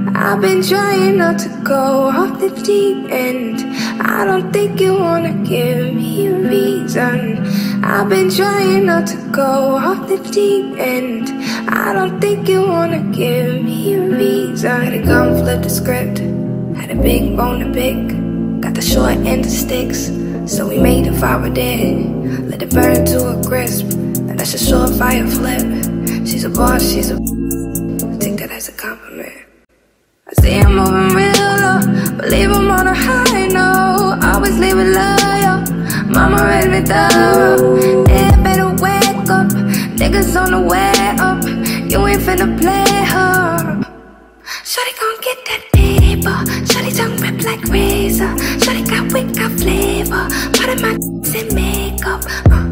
I've been trying not to go off the deep end. I don't think you wanna give me a reason. I've been trying not to go off the deep end. I don't think you wanna give me a reason. Had to come flip the script, had a big bone to pick. Got the short end of sticks, so we made the fire dead. Let it burn to a crisp, and that's a surefire flip. She's a boss, she's a take that as a compliment. I see I'm moving real low, believe I'm on a high note. Always leave it loyal, mama raised me thorough. Yeah, better wake up, niggas on the way up. You ain't finna play her. Shawty gon' get that paper, shawty tongue rip like razor. Shawty got wit, got flavor, part of my in makeup.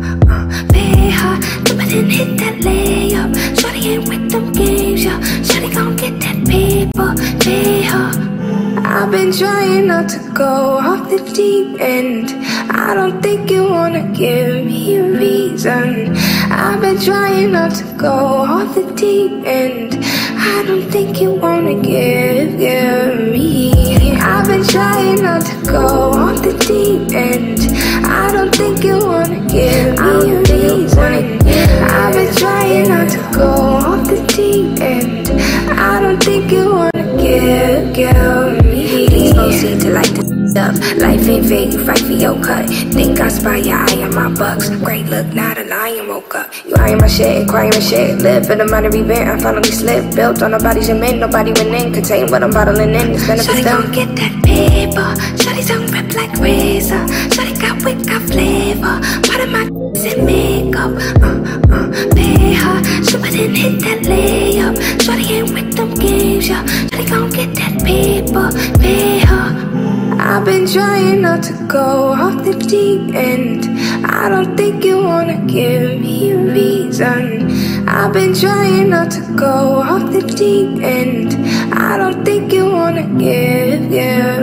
Pay her, dip it and hit that layup. Shawty ain't with them games, yeah. Shawty gon' get that paper, pay her. I've been trying not to go off the deep end. I don't think you wanna give me a reason. I've been trying not to go off the deep end. I don't think you wanna give me. I've been trying not to go off the deep end. I don't think you wanna give me a reason. I've been trying not to go off the deep end. I don't think you wanna give me. Please proceed to light the up. Life ain't fair, you fight for your cut. Think I spy your eye on my bucks. Great look, not a lion woke up. You eyeing my shit, crying my shit. Live in a minor event, I finally slipped. Built on nobody's cement, nobody went in. Contain what I'm bottling in, it's benefits Shawty gon' get that paper. Shawty tongue rip like razor. Shawty got wit, got flavor. Part of my in makeup. Pay her, slip it and hit that layup. Shawty ain't with them games, yeah. Shawty gon' get that paper, pay her. I've been trying not to go off the deep end. I don't think you wanna give me a reason. I've been trying not to go off the deep end. I don't think you wanna give